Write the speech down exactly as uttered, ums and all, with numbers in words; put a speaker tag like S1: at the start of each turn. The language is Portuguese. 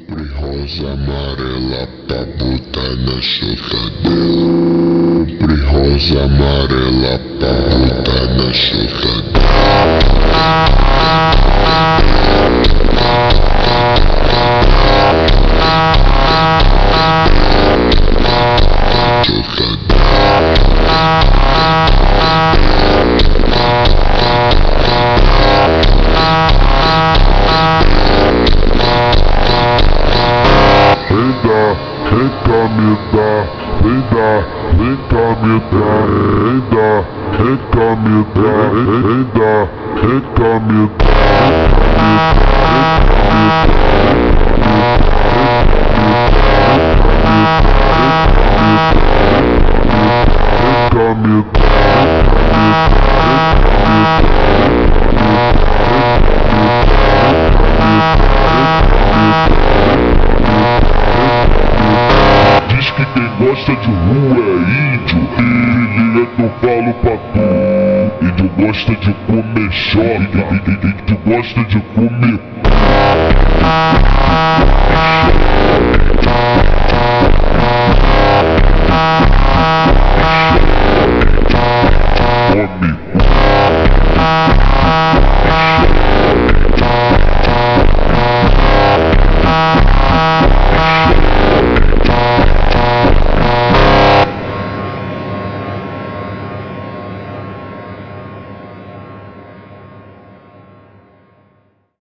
S1: Sempre rosa amarela pra botar na chocadeira. Sempre rosa amarela pra botar na chocadeira. Vem cá, vem cá me dá, vem cá, vem cá me dá, vem cá, vem cá me dá, vem cá, vem cá me dá, vem cá me dá. Diz que quem gosta de rua é índio, filhinha que eu falo pra tu. Índio gosta de comer choca, índio gosta de comer come